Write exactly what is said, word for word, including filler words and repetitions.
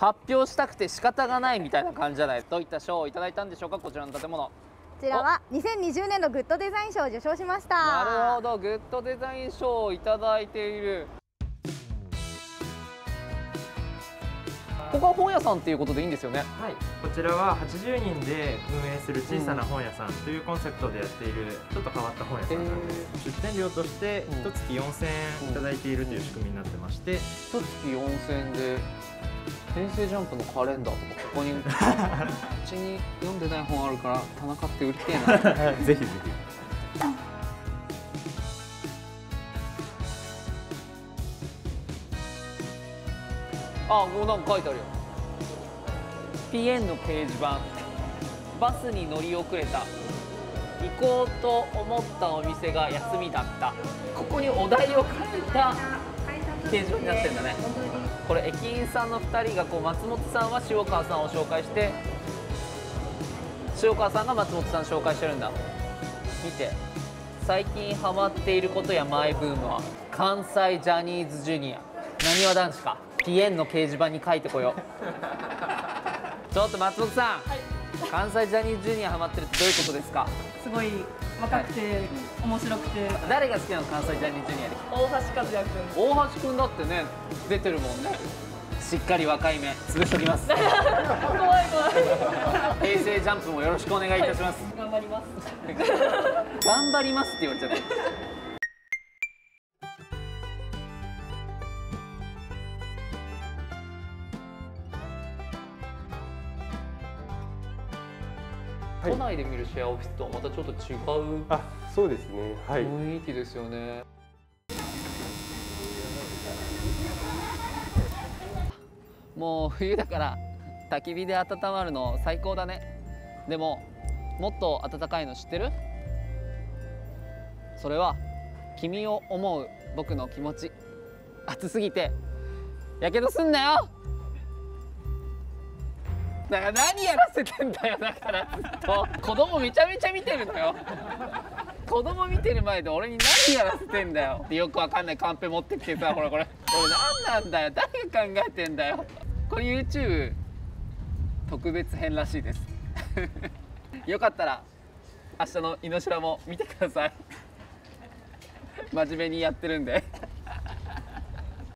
発表したくて仕方がないみたいな感じじゃない。どういった賞をいただいたんでしょうか、こちらの建物。 こちらはにせんにじゅうねんのグッドデザイン賞を受賞しました。 なるほど、グッドデザイン賞をいただいている。ここは本屋さんっていうことでいいんですよね。 はい、こちらははちじゅうにんで運営する小さな本屋さんというコンセプトでやっているちょっと変わった本屋さんなんです。えー、出店料としていっかげつよんせんえんいただいているという仕組みになってまして、いっかげつよんせんえんで平成ジャンプのカレンダーとかここにうちに読んでない本あるから棚買って売りてえな。 ぜひぜひ。 あ、もうなんか書いてあるよ。ピーエヌ の掲示板。バスに乗り遅れた。行こうと思ったお店が休みだった。ここにお題を書いた掲示板になってるんだね。これ駅員さんのふたりがこう松本さんは塩川さんを紹介して、塩川さんが松本さん紹介してるんだ。見て。最近ハマっていることやマイブームは関西ジャニーズジュニア。なにわ男子か。ピーエヌ の掲示板に書いてこよう。ちょっと松本さん、はい、関西ジャニーズジュニアハマってるってどういうことですか？ すごい若くて、はい、面白くて。誰が好きなの？関西ジャニーズジュニアで。 大橋和也君。 大橋君だってね、出てるもんね。しっかり若い目潰しておきます。怖い怖い。 平成ジャンプもよろしくお願いいたします。 はい、頑張ります。 頑張りますって言われちゃった。都内で見るシェアオフィスとはまたちょっと違う、 あ、そうですね、はい、 雰囲気ですよね。もう冬だから焚き火で温まるの最高だね。でももっと暖かいの知ってる？それは君を思う僕の気持ち。暑すぎてやけどすんなよ。だから何やらせてんだよ。だからずっと子供めちゃめちゃ見てるのよ。子供見てる前で俺に何やらせてんだよってよくわかんないカンペ持ってきてさ、ほらこれこれ何なんだよ、誰が考えてんだよ。これ YouTube 特別編らしいです。よかったら明日のイノシラも見てください。真面目にやってるんで。